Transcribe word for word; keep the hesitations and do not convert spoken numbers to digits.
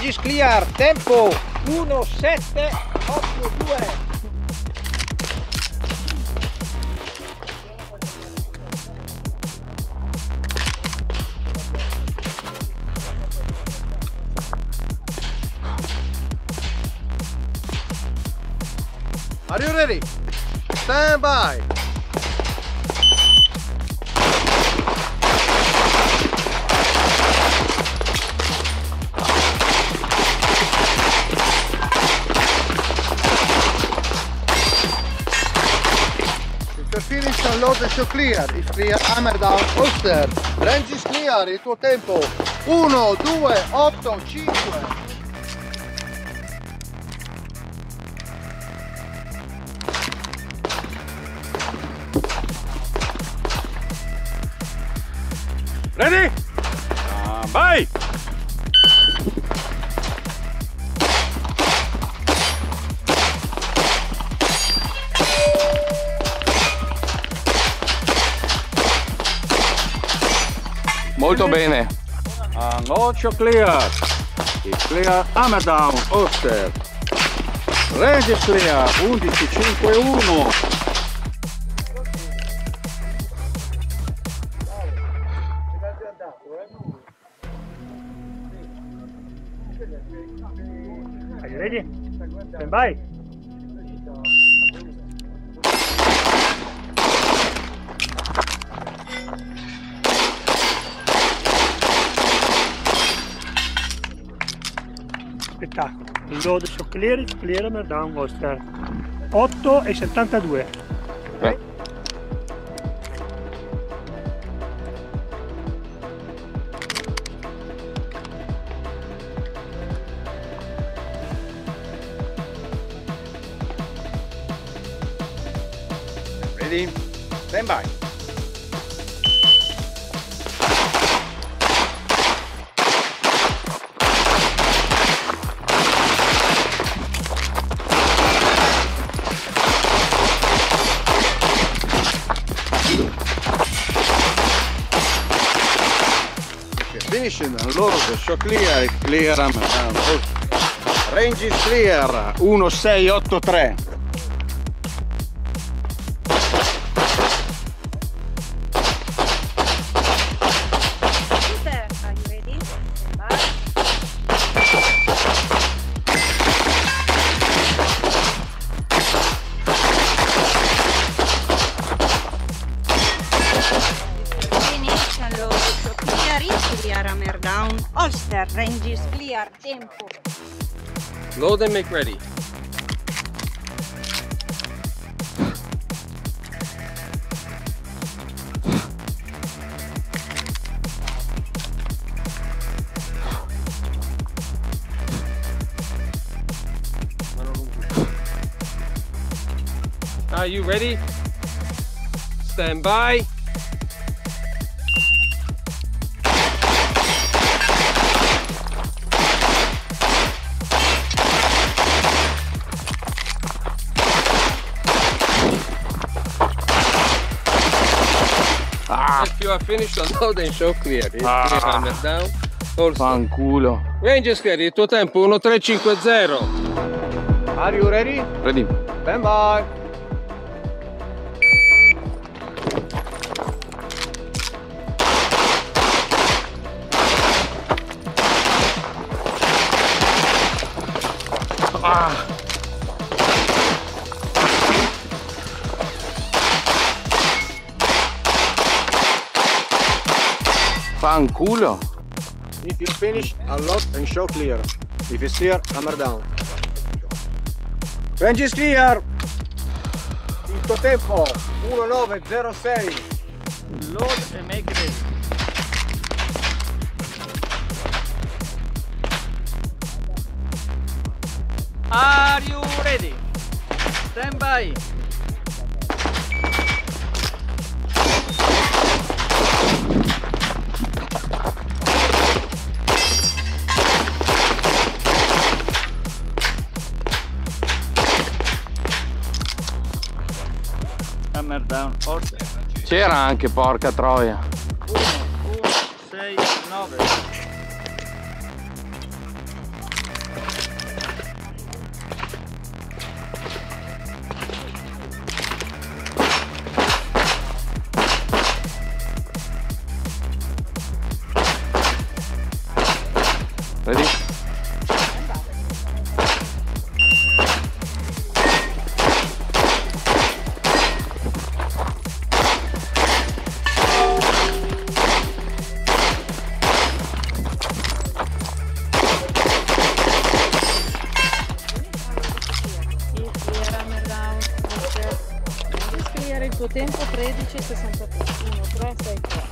Range is clear, tempo uno sette otto due. Are you ready? Stand by. If you're finished, unload the show clear. If clear, hammer down, holster. Range is clear, il tuo tempo uno due otto cinque. Ready? Uh, vai! Molto bene. Unload show clear. It's clear, hammer down, holster. Range is clear, undici cinque uno. Are you ready? Stand by. Spettacolo. Il load show clear, il clear, hammer down, holster. otto e settantadue. Eh. Ready? Stand by. Finishing, unload the show clear, clear, hammer down, holster. Range is clear, uno sei otto tre. Peter, are you ready? Stand by. Finish, unload show clear, is clear, hammer down, holster, range is clear, tempo. Load and make ready. Are you ready? Stand by. If you are finished, unload and show clear. It's Ah. clear, hammer down. Holster. Fanculo. Range is clear, il tuo tempo uno tre cinque zero. Are you ready? Ready? Stand by. Ah. Fanculo. If you finish, unload and show clear. If it's clear, hammer down. Range is clear. Il tuo tempo uno nove zero sei. Load and make ready. Are you ready? Stand by. Hammer down, holster. C'era anche, porca troia. uno, sei, nove. il tuo tempo tredici e sessantatré. uno, tre, sei, tre.